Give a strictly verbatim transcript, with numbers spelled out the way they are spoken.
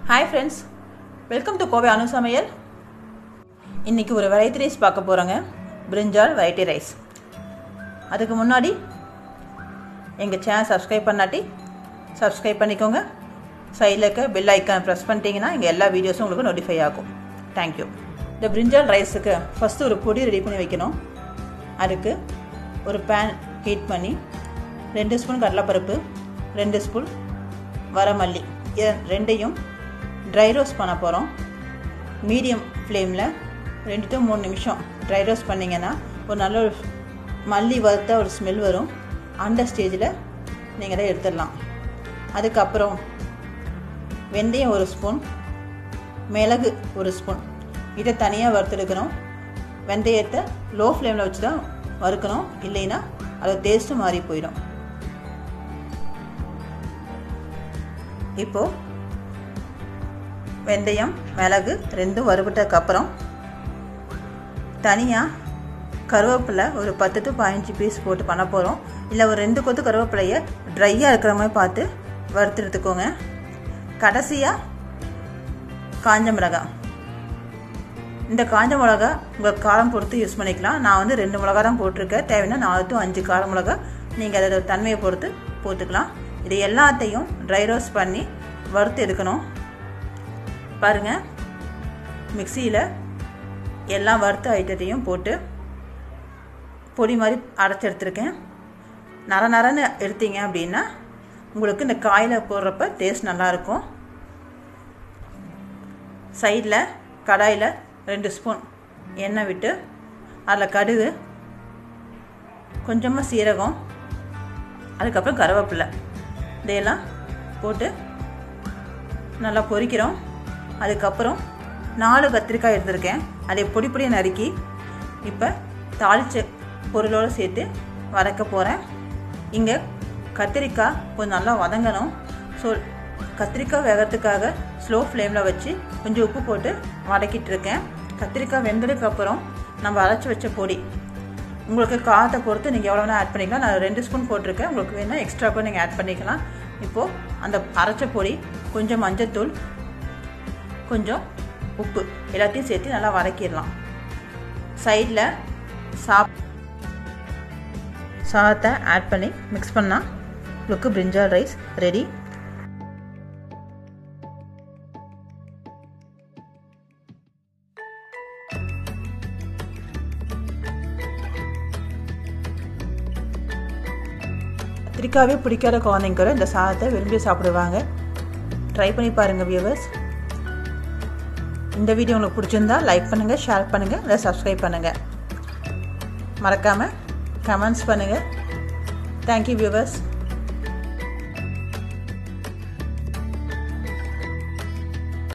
Hi friends, welcome to Kobe Anu Samayal. இன்னைக்கு ஒரு variety rice பார்க்க போறோங்க. பிரிஞ்சால் வெரைட்டி ரைஸ். அதுக்கு முன்னாடி எங்க சேனல் சப்ஸ்கிரைப் பண்ணாட்டி சப்ஸ்கிரைப் பண்ணிக்கோங்க. சைடுல இருக்க பெல் ஐகானை பிரஸ் பண்ணிட்டீங்கன்னா எங்க எல்லா வீடியோஸும் உங்களுக்கு நோட்டிஃபை ஆகும். Thank you. இந்த பிரிஞ்சால் ரைஸ்க்கு ஃபர்ஸ்ட் ஒரு பொடி ரெடி பண்ணி வைக்கணும். அதுக்கு ஒரு pan ஹீட் பண்ணி ரெண்டு ஸ்பூன் கடலைப்பருப்பு, ரெண்டு ஸ்பூன் வரமல்லி ரெண்டையும் ட்ரை ரோஸ்ட் பண்ண போகிறோம். மீடியம் ஃப்ளேமில் ரெண்டு டு மூணு நிமிஷம் ட்ரை ரோஸ்ட் பண்ணிங்கன்னா ஒரு நல்ல ஒரு மல்லி வறுத்த ஒரு ஸ்மெல் வரும். அந்த ஸ்டேஜில் நீங்கள் அதை எடுத்துடலாம். அதுக்கப்புறம் வெந்தயம் ஒரு ஸ்பூன், மிளகு ஒரு ஸ்பூன், இதை தனியாக வறுத்தெடுக்கணும். வெந்தயத்தை லோ ஃப்ளேமில் வச்சு தான் வறுக்கணும், இல்லைன்னா அது டேஸ்ட்டு மாறி போயிடும். இப்போது வெந்தயம் மிளகு ரெண்டும் வறுபட்டதுக்கப்புறம் தனியாக கருவேப்பிலை ஒரு பத்து டு பதினஞ்சு பீஸ் போட்டு பண்ண போகிறோம். இல்லை ஒரு ரெண்டு கொத்து கருவேப்பிலையை ட்ரையாக இருக்கிற மாதிரி பார்த்து வறுத்து எடுத்துக்கோங்க. கடைசியாக காஞ்ச மிளகாய். இந்த காஞ்ச மிளகா உங்கள் காரம் பொறுத்து யூஸ் பண்ணிக்கலாம். நான் வந்து ரெண்டு மிளகா தான் போட்டிருக்கேன். தேவைன்னா நாலு டு அஞ்சு கார மிளகா நீங்கள் அதோட தன்மையை பொறுத்து போட்டுக்கலாம். இது எல்லாத்தையும் ட்ரை ரோஸ்ட் பண்ணி வறுத்து எடுக்கணும். பாருங்கள், மிக்சியில் எல்லாம் வறுத்த ஐட்டத்தையும் போட்டு பொடி மாதிரி அரைச்சி எடுத்துருக்கேன். நர நரன்னு எடுத்தீங்க அப்படின்னா உங்களுக்கு இந்த காயில் போடுறப்ப டேஸ்ட் நல்லாயிருக்கும். சைடில் கடாயில் ரெண்டு ஸ்பூன் எண்ணெய் விட்டு அதில் கடுகு, கொஞ்சமாக சீரகம், அதுக்கப்புறம் கருவேப்பிலை இதையெல்லாம் போட்டு நல்லா பொரிக்கிறோம். அதுக்கப்புறம் நாலு கத்திரிக்காய் எடுத்துருக்கேன். அதை பொடி பொடியை நறுக்கி இப்போ தாளித்த பொருளோடு சேர்த்து வதக்க போகிறேன். இங்கே கத்திரிக்காய் கொஞ்சம் நல்லா வதங்கணும். ஸோ கத்திரிக்காய் வேகிறதுக்காக ஸ்லோ ஃப்ளேமில் வச்சு கொஞ்சம் உப்பு போட்டு வதக்கிட்டு இருக்கேன். கத்திரிக்காய் வெந்ததுக்கப்புறம் நம்ம அரைச்சி வச்ச பொடி உங்களுக்கு காரத்தை பொறுத்து நீங்கள் எவ்வளோ வேணால் ஆட் பண்ணிக்கலாம். நான் ரெண்டு ஸ்பூன் போட்டிருக்கேன். உங்களுக்கு வேணால் எக்ஸ்ட்ரா கூட நீங்கள் ஆட் பண்ணிக்கலாம். இப்போது அந்த அரைச்ச பொடி, கொஞ்சம் மஞ்சத்தூள், கொஞ்சம் உப்பு எல்லாத்தையும் சேர்த்து நல்லா வதக்கிடலாம். சைடில் சாப் சாதத்தை ஆட் பண்ணி மிக்ஸ் பண்ணால் உங்களுக்கு பிரிஞ்சால் ரைஸ் ரெடி. கத்திரிக்காவே பிடிக்காத குழந்தைங்க கூட இந்த சாதத்தை விரும்பி சாப்பிடுவாங்க. ட்ரை பண்ணி பாருங்கள் வியூவர்ஸ். இந்த வீடியோ உங்களுக்கு பிடிச்சிருந்தா லைக் பண்ணுங்கள், ஷேர் பண்ணுங்கள், இல்லை சப்ஸ்கிரைப் பண்ணுங்கள். மறக்காமல் கமெண்ட்ஸ் பண்ணுங்கள். Thank you viewers.